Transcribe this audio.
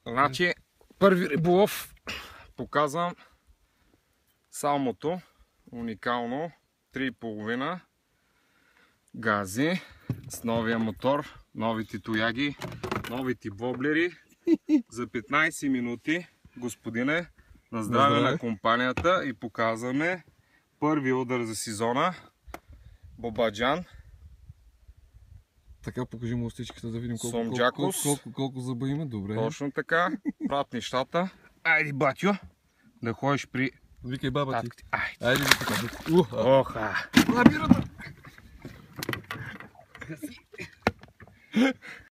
Значи, първи риболов показвам салмото, уникално, 3,5 гази с новия мотор, новите тояги, новите воблери за 15 минути, господине, на здраве на компанията и показваме първи удар за сезона, Бобаджан. Така, покажи му устичката да видим колко зъба има. Добре. Точно така. Правят нещата. Айде, батю, да ходиш при... Викай баба ти. Айде, викай. Оха! Лабирата!